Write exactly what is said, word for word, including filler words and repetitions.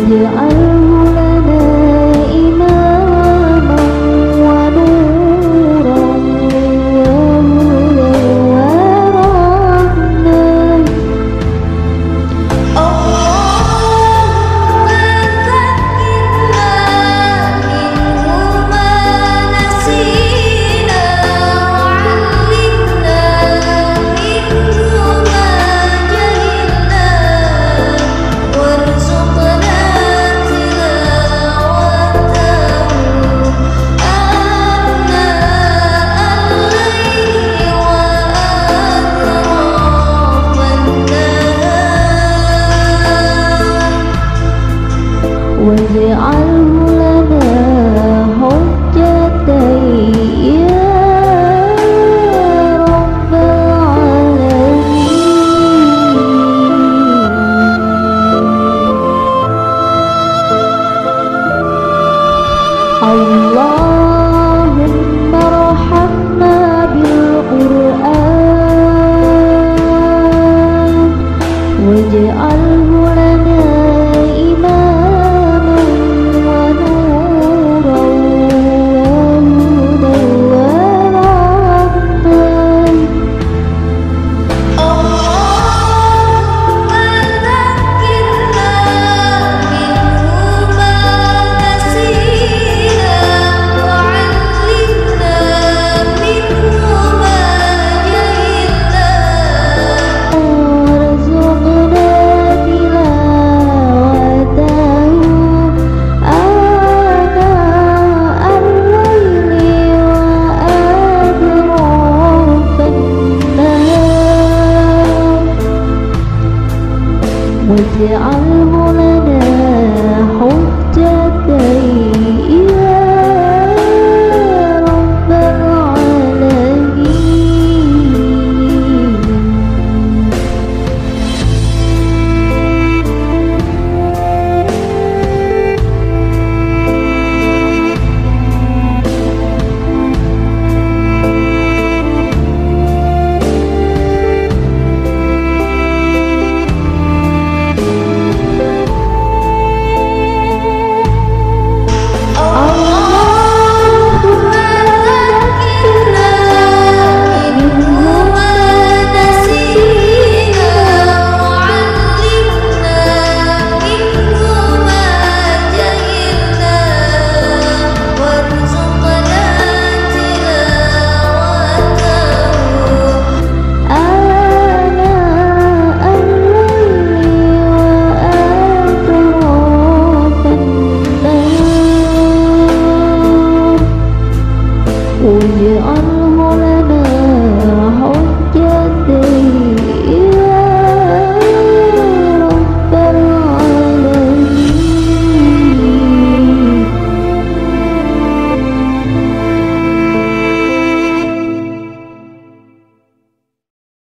واجعله لنا إماما ونورا وهدى ورحمة. اللهم ذكرنا منه ما نسينا وعلمنا منه ما جهلنا وارزقنا تلاوته آناء الليل وأطراف النهار واجعله لنا حجة يا رب العالمين. اللهم ارحمنا بالقرآن واجعله لنا إماما ونورا وهدى ورحمة. اللهم ذكرنا منه ما نسينا وعلمنا منه ما جهلنا وارزقنا تلاوته آناء الليل وأطراف النهار واجعله لنا